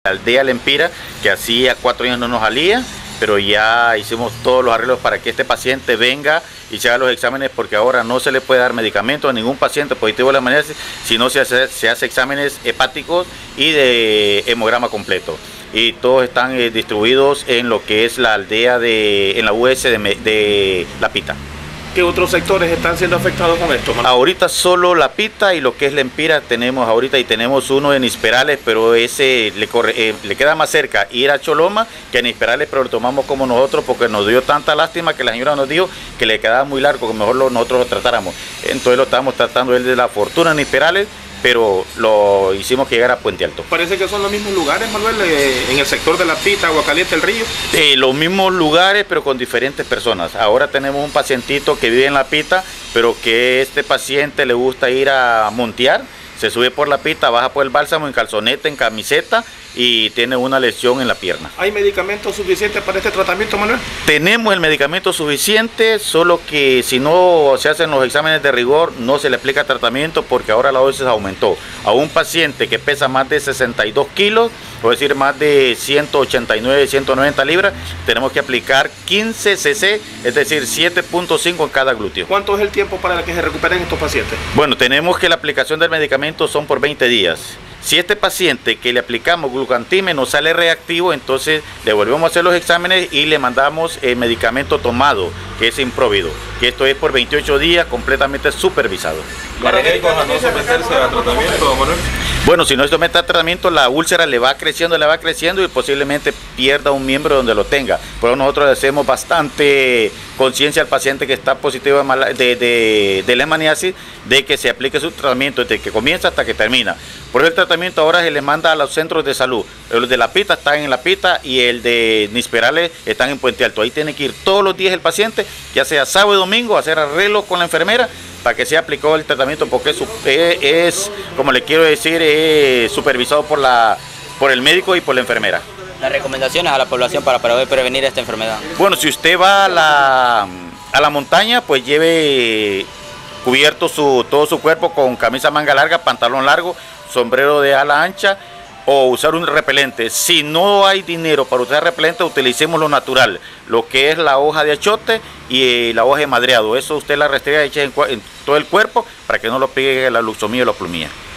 aldea Lempira, que hacía 4 años no nos salía, pero ya hicimos todos los arreglos para que este paciente venga y se haga los exámenes, porque ahora no se le puede dar medicamento a ningún paciente positivo de la manera, si no se hace exámenes hepáticos y de hemograma completo. Y todos están distribuidos en lo que es la aldea en la US de La Pita. ¿Qué otros sectores están siendo afectados con esto, Manuel? Ahorita solo La Pita y lo que es Lempira tenemos ahorita, y tenemos uno en Isperales, pero ese le queda más cerca ir a Choloma que en Isperales, pero lo tomamos como nosotros porque nos dio tanta lástima que la señora nos dijo que le quedaba muy largo, que mejor nosotros lo tratáramos. Entonces lo estábamos tratando él de La Fortuna en Isperales, pero lo hicimos que llegara a Puente Alto. Parece que son los mismos lugares, Manuel, en el sector de La Pita, Agua Caliente, El Río. Los mismos lugares, pero con diferentes personas. Ahora tenemos un pacientito que vive en La Pita, pero que este paciente le gusta ir a montear, se sube por La Pita, baja por el Bálsamo en calzoneta, en camiseta, y tiene una lesión en la pierna. ¿Hay medicamentos suficientes para este tratamiento, Manuel? Tenemos el medicamento suficiente, solo que si no se hacen los exámenes de rigor no se le aplica tratamiento, porque ahora la dosis aumentó. A un paciente que pesa más de 62 kilos, es decir, más de 189, 190 libras, tenemos que aplicar 15 cc, es decir, 7.5 en cada glúteo. ¿Cuánto es el tiempo para que se recuperen estos pacientes? Bueno, tenemos que la aplicación del medicamento son por 20 días. Si este paciente que le aplicamos glucantime no sale reactivo, entonces le volvemos a hacer los exámenes y le mandamos el medicamento tomado, que es Improvido, que esto es por 28 días completamente supervisado. ¿Los médicos a no someterse a tratamiento, Manuel? Bueno, si no se somete a tratamiento, la úlcera le va creciendo y posiblemente pierda un miembro donde lo tenga. Por eso nosotros le hacemos bastante conciencia al paciente que está positivo de leishmaniasis, de que se aplique su tratamiento desde que comienza hasta que termina. Por eso el tratamiento ahora se le manda a los centros de salud. El de La Pita están en La Pita y el de Nisperales están en Puente Alto. Ahí tiene que ir todos los días el paciente, ya sea sábado y domingo, a hacer arreglos con la enfermera para que sea aplicado el tratamiento, porque es como le quiero decir, es supervisado por el médico y por la enfermera. Las recomendaciones a la población para poder prevenir esta enfermedad. Bueno, si usted va a la montaña, pues lleve cubierto todo su cuerpo con camisa manga larga, pantalón largo, sombrero de ala ancha, o usar un repelente. Si no hay dinero para usar repelente, utilicemos lo natural, lo que es la hoja de achote y la hoja de madreado. Eso usted la restriega en todo el cuerpo para que no lo pegue la luxomía y la plumía.